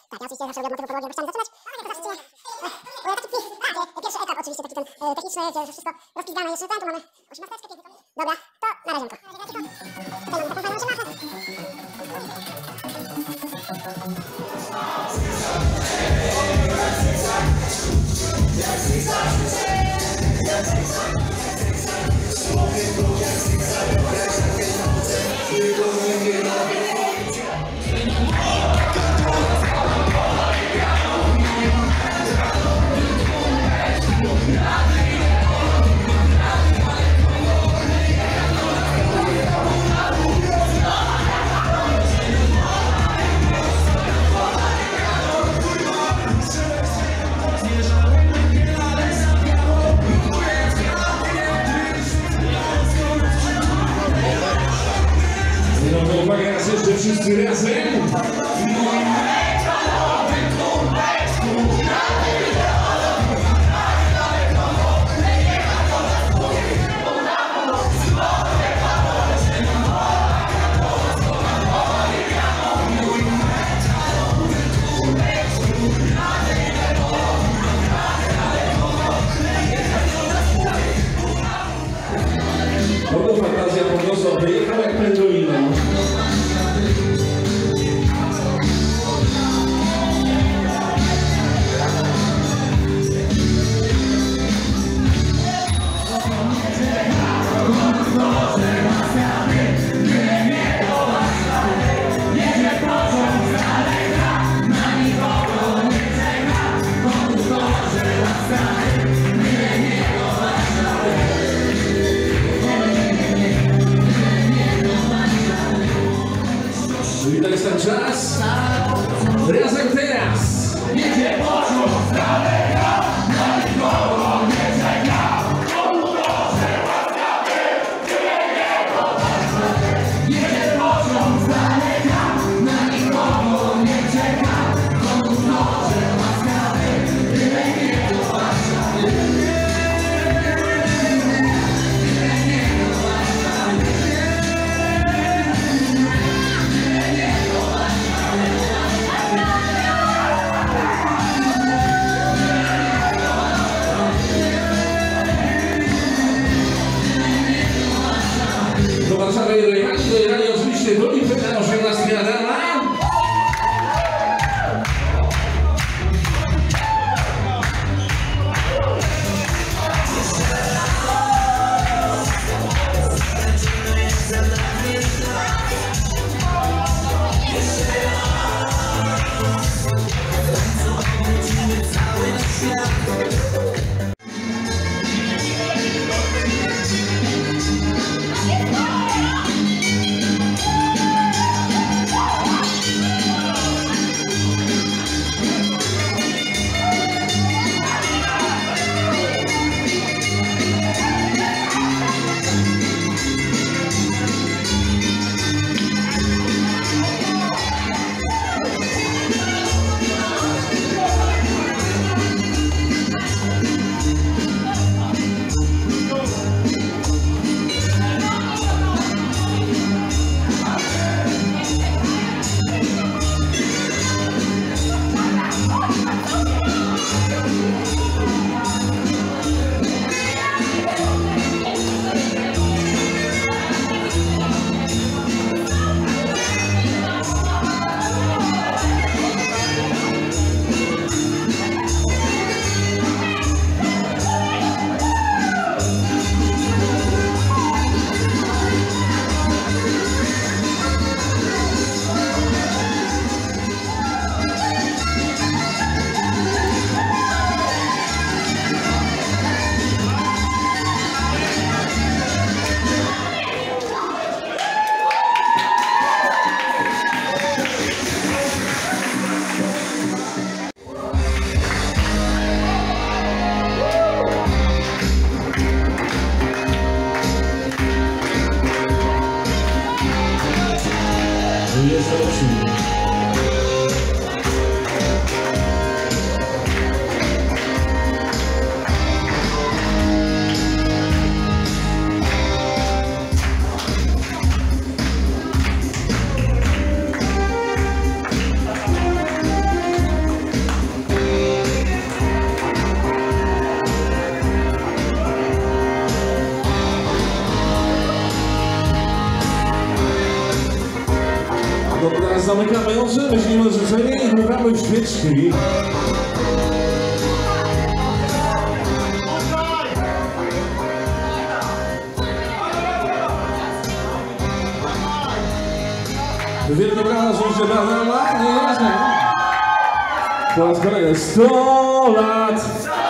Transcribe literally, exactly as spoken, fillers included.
Tak, ja oczywiście zawsze lubię motywy podłogi, bo chciałem zaczynać. Ale to zawsze... E, taki pi... A, pierwszy etap oczywiście, taki ten e, techniczny, gdzie już wszystko rozpizgane jeszcze ten, tu mamy osiemnasteczkę, pięknie. Dobra, to na razie. Tutaj mamy taką fajną maszynę. Uwaga, raz jeszcze wszyscy razem! Oto fantazja po prostu wyjechał jak pendolino. zamykamy oczy, myślimy życzenie i dmuchamy w świeczki. Wielkie brawa, że się brawa, nie, nie, nie. Po raz kolejny sto lat.